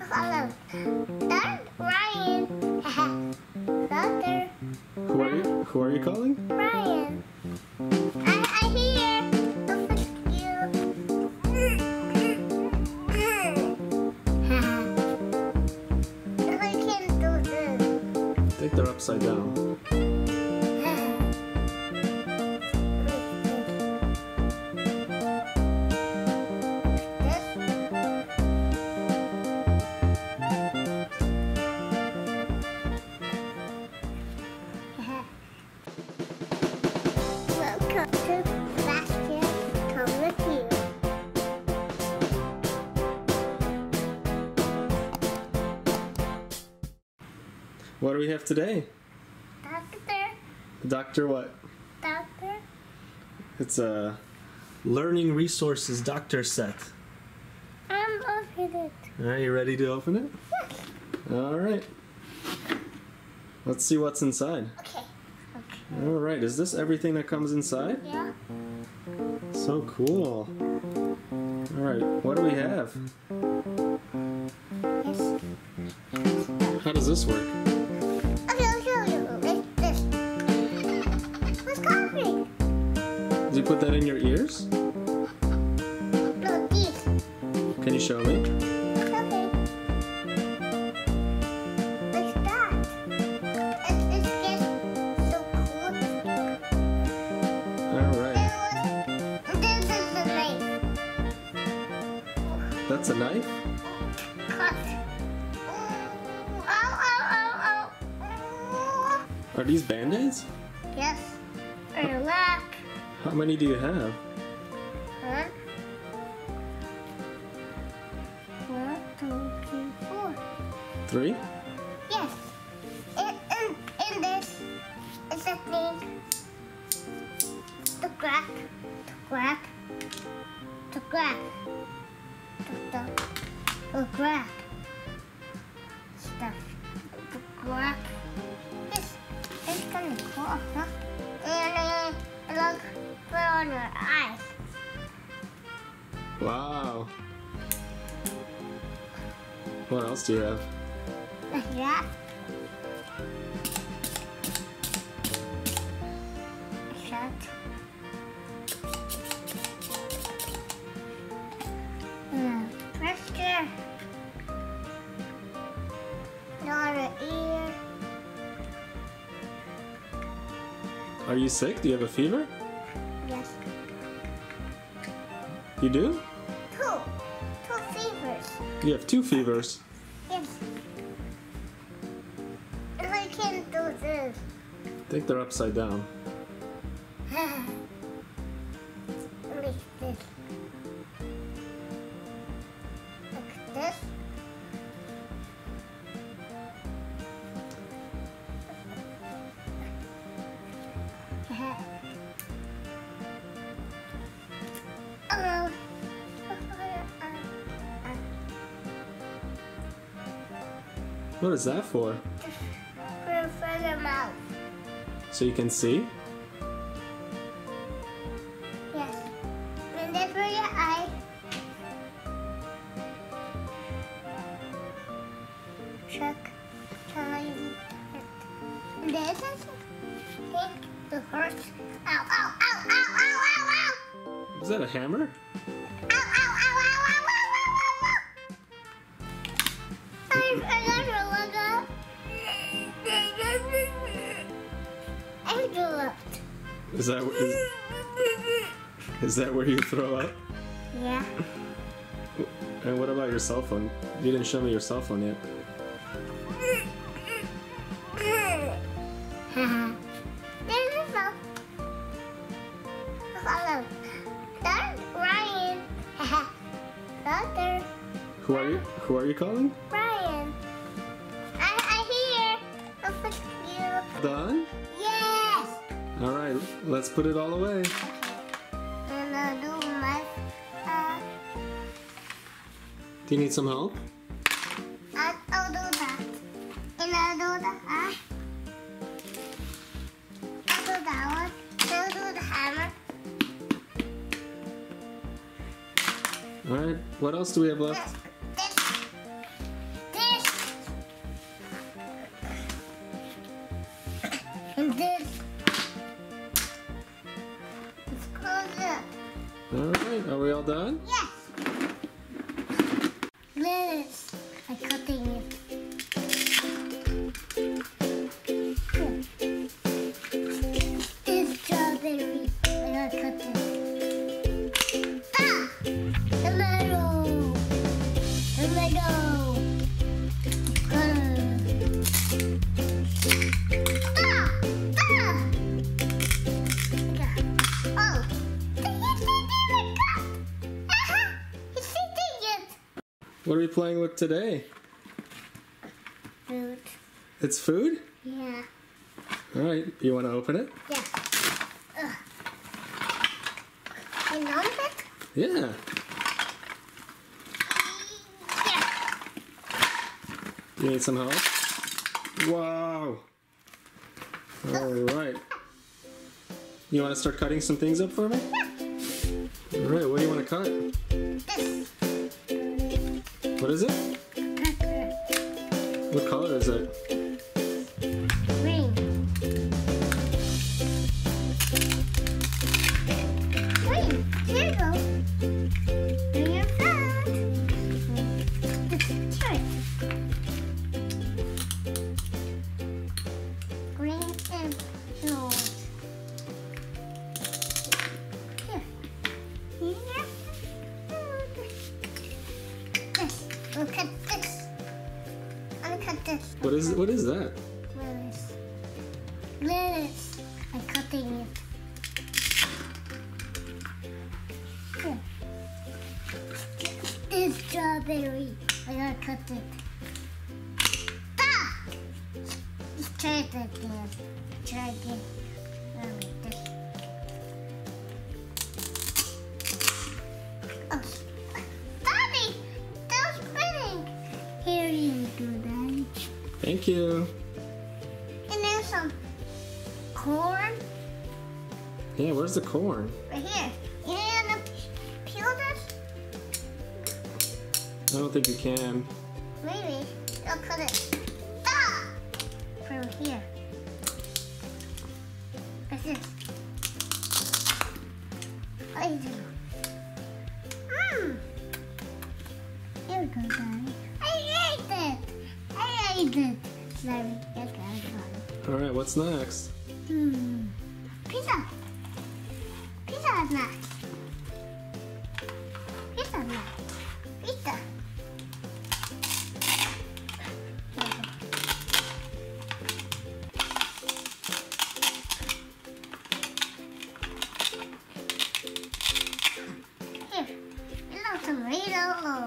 Hello. That's Ryan. Doctor. Who are you calling? Ryan. I hear. Look at you. I can't do this. I think they're upside down. Welcome to Sebastian MD. What do we have today? Doctor. Doctor what? Doctor. It's a learning resources doctor set. I'm opening it. Are you ready to open it? Yes. Alright. Let's see what's inside. Okay. Alright, is this everything that comes inside? Yeah. So cool. Alright, what do we have? Yes. How does this work? Okay, I'll show you. This. What's coffee? Did you put that in your ears? No, these. Can you show me? Okay. What's that? It's just so cool. Alright. This is the knife. That's a knife? Cut. Ow. Are these band-aids? Yes. And look. How many do you have? Huh? 1, 2, 3, 4. 3? Yes. In this is a thing to grab stuff. This is kind of cool, huh? And look, put on your eyes. Wow. What else do you have? Like that. Like that. Pressure. Another ear. Are you sick? Do you have a fever? Yes. You do? Two fevers. You have 2 fevers. Yes. And I can't do this. I think they're upside down. Like this. Like this. Oh. What is that for? For the mouth. So you can see? Yes. And then for your eye. Check. Time. And this is the horse. Ow. Is that a hammer? Ow. I got your logo. I do it. Is that where you throw up? Yeah. And what about your cell phone? You didn't show me your cell phone yet. There's a phone. Hello. That's Ryan. Doctor. Who are you calling? Ryan. I hear. Look at you. Done? Yes. Alright, let's put it all away. And I'll do my. Do you need some help? I'll do that. And I'll do that. I'll do that one. I'll do the hammer. Alright, what else do we have left? This. all done? Yes. This. I'm cutting it. This strawberry. I gotta cut it. Ah! Tomato. Tomato. What are we playing with today? Food. It's food? Yeah. Alright, you want to open it? Yeah. Can you open it? Yeah. Yeah. You need some help? Wow. Alright. You want to start cutting some things up for me? Alright, what do you want to cut? This. What is it? Pepper. What color is it? Green. Green. Here you go. Bring your food. Try it. Green and blue. Here. Here. Look at this. I'm gonna cut this. What is that? Lettuce. Lettuce. I'm cutting it. Here. This strawberry. I gotta cut it. Ah! Let's try it again. Try again. Like this. Oh. Daddy! That was spinning! Here you go, Daddy. Thank you. And there's some corn Yeah, where's the corn? right here. And peel this? I don't think you can. Maybe. I'll cut it. Ah! From here. Like this. I do. Here we go, Daddy. I ate it! I ate it! Sorry, I got it. Alright, what's next? Pizza. Pizza is next. Pizza is next. Pizza. Here, little tomato.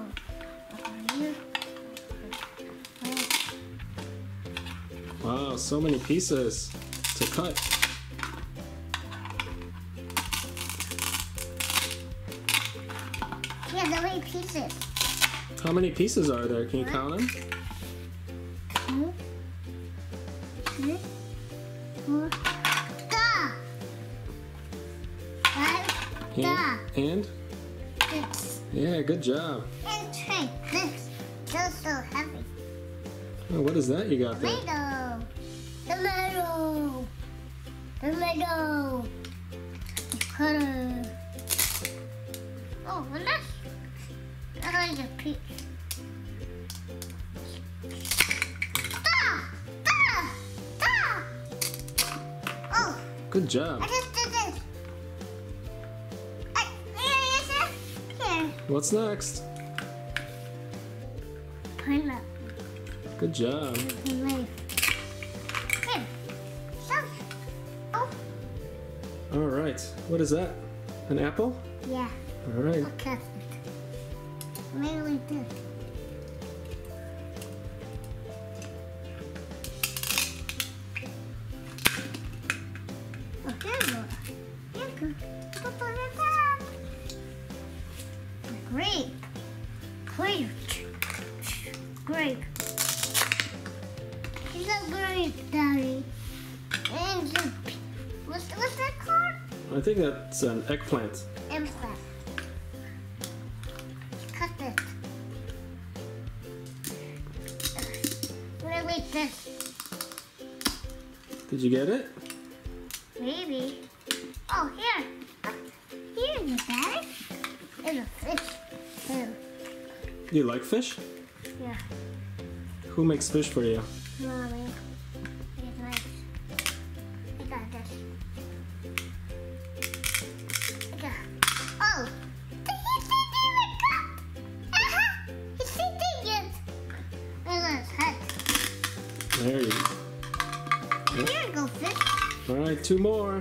Wow, so many pieces to cut. Yeah, so many pieces. How many pieces are there? Can you count them? 2, 3, 4, 5, And? 6. Yeah, good job. And try this. Just so heavy. Oh, what is that you got there? Tomato. Tomato. Tomato. Cutter. Oh, and that's a piece. Oh, Good job. I just did this. Here. What's next? Pineapple. Good job. Here. Oh, Alright, what is that? An apple? yeah. Alright. I'll cut it. Maybe like this. Oh, here's more. Here you go. Put on the top. Grape. Grape. Here's a grape, Daddy. And the, what's that called? I think that's an eggplant. Implant. Cut it. What like this? Did you get it? Maybe. Oh, here. Here's the Daddy. It's a fish too. You like fish? Yeah. Who makes fish for you? Mommy. It's nice. I got this. I got. Oh! He's sitting in the cup! He's sitting it! Look at his head. There you go. Here you go, fish. Alright, 2 more.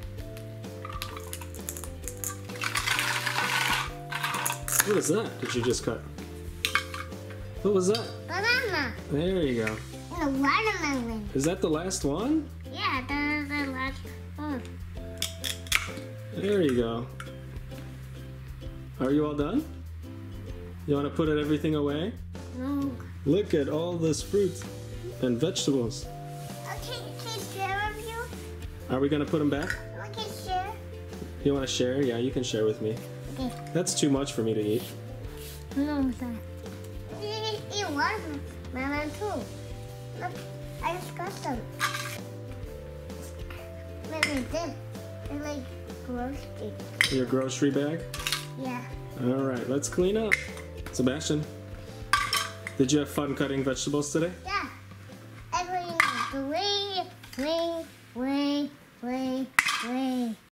What is that? Did you just cut? What was that? Banana. There you go. And a watermelon. Is that the last one? Yeah, that's the last one. There you go. Are you all done? You want to put everything away? No. Look at all this fruit and vegetables. Okay, can I share with you? Are we going to put them back? Okay, share. You want to share? Yeah, you can share with me. Okay. That's too much for me to eat. No, sorry. You can eat watermelon too. Look, I just got some. Maybe this. It's like grocery. Your grocery bag? Yeah. Alright, let's clean up. Sebastian, did you have fun cutting vegetables today? Yeah. Everything is way.